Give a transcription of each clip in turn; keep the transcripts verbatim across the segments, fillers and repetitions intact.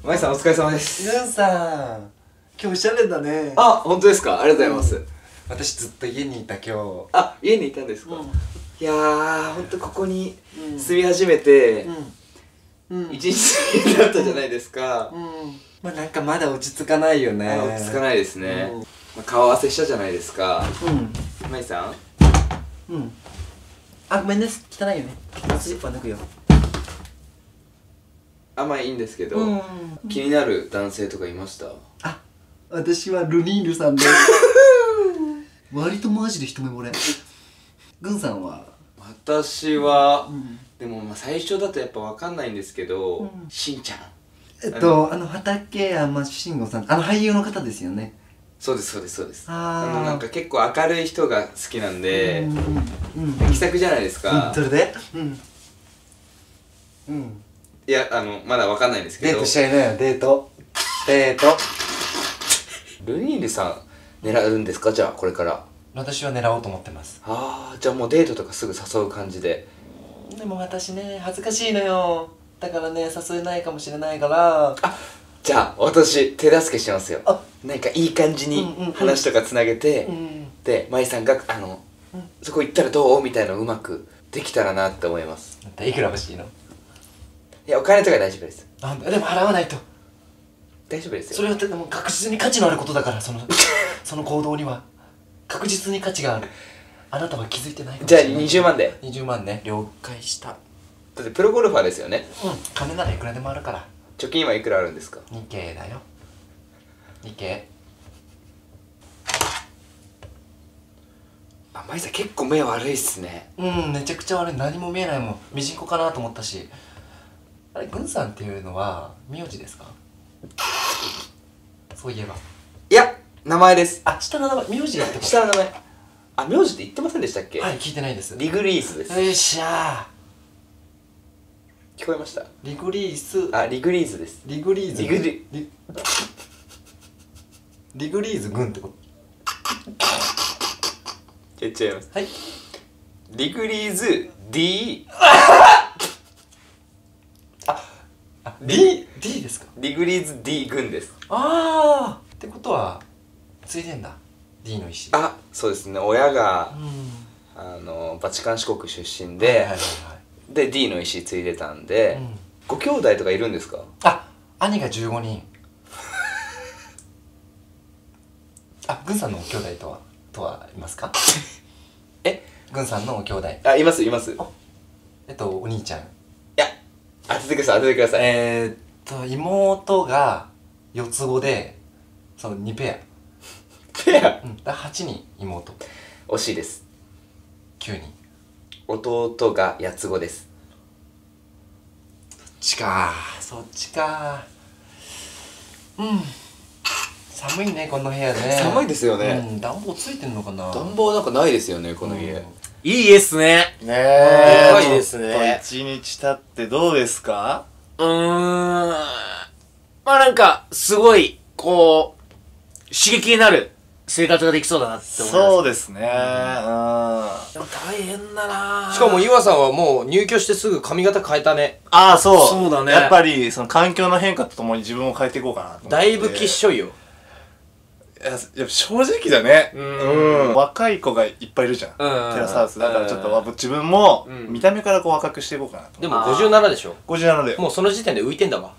まいさんお疲れ様です。 ルンさん、今日おしゃれだね。 あ、本当ですか。ありがとうございます。 私ずっと家にいた今日。 あ、家にいたんですか。 うん、 いやー、ほんとここに住み始めて一日だったじゃないですか。 うん、まあなんかまだ落ち着かないよね。 落ち着かないですね。うん、まあ、顔合わせしたじゃないですか。うん。まいさん。 うん。あ、ごめんね、汚いよね。スリッパ抜くよ。 あ、まあいいんですけど、うん、気になる男性とかいました？ あ、私はルニールさんです。割とマジで一目惚れ。グンさんは？ 私は、うん、でもまあ最初だとやっぱ分かんないんですけど、うん、しんちゃん。 えっと、あの畠山慎吾さん、あの俳優の方ですよね。 そうですそうですそうです。あのなんか結構明るい人が好きなんで、気さくじゃないですか。 うん、それで？うんうん。 いや、あのまだ分かんないんですけど。 デートしちゃいなよ。デートデート。 ルニールさん狙うんですか？じゃあこれから。 私は狙おうと思ってます。 ああ、じゃあもうデートとかすぐ誘う感じで。 でも私ね、恥ずかしいのよ。だからね、誘えないかもしれないから。 あ、じゃあ私手助けしますよ。あ、なんかいい感じに話とかつなげて、で舞さんがあの、うん、そこ行ったらどうみたいなのうまくできたらなって思います。 いくら欲しいの？ いや、お金とか大丈夫です。 あ、でも払わないと。 大丈夫ですよ。 それはでも確実に価値のあることだから、そのその行動には確実に価値がある。あなたは気づいてないかもしれない。 じゃあにじゅうまんで。 にじゅうまんね。了解した。 だってプロゴルファーですよね。 うん、金ならいくらでもあるから。 貯金はいくらあるんですか？ にケーだよ。にケー。あ、舞さん結構目悪いっすね。 うん、めちゃくちゃ悪い。何も見えないもん。ミジンコかなと思ったし。あれ、グンさんっていうのは名字ですか？そういえば。 いや、名前です。 あ、下の名前、名字だってこと？ 下の名前。あ、名字って言ってませんでしたっけ？ はい、聞いてないです。 リグリースです。 よっしゃー。聞こえました？ リグリース。 あ、リグリーズです。 リグリーズ。 リグリリリグリーズ軍ってこと？ 言っちゃいます。 はい。 リグリーズ D。 あ、D、D ですか？ リグリーズ D 軍です。 あーってことはついでんだ、 D の意思。 あ、そうですね。親が、うん、あのバチカン四国出身で、はいはいはいはい、で D の意思継いでたんで、うん、ご兄弟とかいるんですか？ あ、兄がじゅうごにん。あ、グンさんの兄弟とはとはいますか？え、グンさんの兄弟。 あ、いますいます。 えっとお兄ちゃん。いや、当ててください当ててください。 えーっと妹がよつ子で、そのにペア。 ペア？ うん、だはちにん妹。 惜しいです。 きゅうにん。 弟がやつ子です。 そっちかー、そっちかー。うん、寒いねこの部屋ね。 寒いですよね。 うん、暖房ついてんのかな。 暖房なんかないですよねこの家。うん、 いい家っすね。 ねえ、 でかいですね。 一日経ってどうですか？ うーん、まあなんかすごいこう刺激になる生活ができそうだなって思います。 そうですね。うん。でも大変だな。 しかも岩さんはもう入居してすぐ髪型変えたね。 ああ、そう。 そうだね。 やっぱりその環境の変化とともに自分を変えていこうかなと思って。 だいぶきっしょいよ。 いや、やっぱ正直だね。うん。若い子がいっぱいいるじゃん。テラスハウス。だからちょっと自分も見た目からこう若くしていこうかなと。 でもごじゅうななでしょ。 ごじゅうななで。 もうその時点で浮いてんだわ。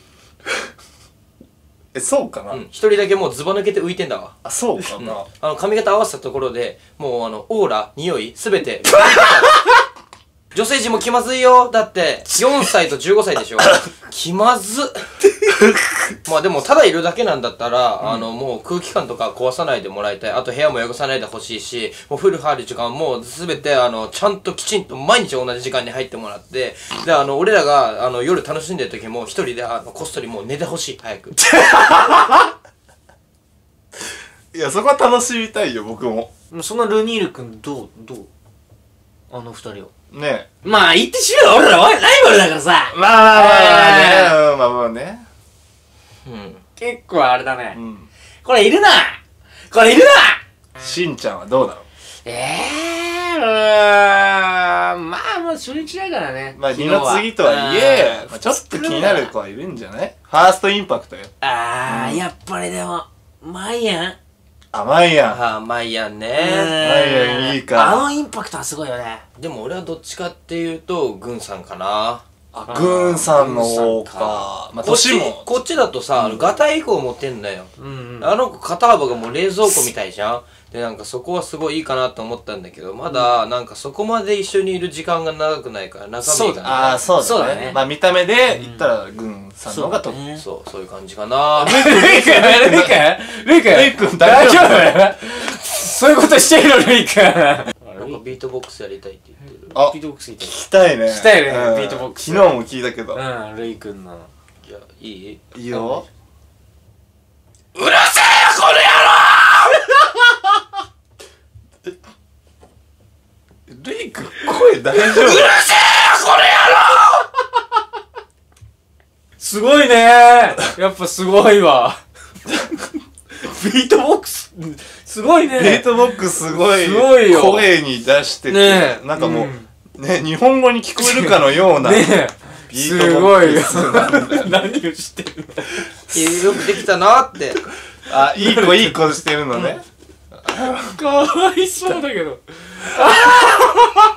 え、そうかな？ うん。一人だけもうズバ抜けて浮いてんだわ。 あ、そうかな？ あの髪型合わせたところでもうあのオーラ、匂い、すべて女性陣も気まずいよ。だってよんさいとじゅうごさいでしょ。気まずっ。まあでもただいるだけなんだったら、うん、あのもう空気感とか壊さないでもらいたい。あと部屋も汚さないでほしいし、もうフル入る時間もすべてあのちゃんときちんと毎日同じ時間に入ってもらって、であの俺らがあの夜楽しんでる時も一人であのこっそりもう寝てほしい。早く。 いや、そこは楽しみたいよ僕も。 そのルニール君どうどうあの二人をねえ、 まあ言ってしまえば俺らライバルだからさ。 まあまあまあまあね、まあまあね。 うん、結構あれだね、 うん、 これいるなこれいるな。 しんちゃんはどうだろう？ ええー、うーん、まあもう初日だからね。 まあ二の次とはいえ、まあ、ちょっと気になる子はいるんじゃない？ ファーストインパクトよ。 あー、やっぱりでもマイアン甘いやん。 ああマイアンね。 マイアンいいか。 あのインパクトはすごいよね。 でも俺はどっちかっていうとグンさんかな。 あ、グーンさんの方か。まあ、 こっち年も。 こっちだとさ、ガタイ以降持ってんだよ。 うんうん。 あの子肩幅がもう冷蔵庫みたいじゃん。でなんかそこはすごいいいかなと思ったんだけど、まだなんかそこまで一緒にいる時間が長くないから中身がね。 ああ、そうだね。 そうだねまあ見た目で言ったら、グーンさんの方がトップ。 ねそう、そういう感じかな。 ルイ君ルイ君ルイ君レイ君大丈大丈夫そういうことしてるのルイ君。 なんかビートボックスやりたいって言ってる。 あ、 ビートボックスいて聞きたいね。 聞きたいねうんビートボックス昨日も聞いたけど。 うん、ルイ君の。 いや、いいいいよ。 うるせえよこのレイ君、声大丈夫？ 野郎うるせえよこのすごいねーやっぱすごいわ。ビートボックス、すごいねビートボックスすごいすごいよ声に出してて、 ねえなんかもう、ね、日本語に聞こえるかのような、 ねえビートボックスすごいよ。何をしてるの野よくできたなって。 あ、いい子いい子してるのね。 かわいそうだけど。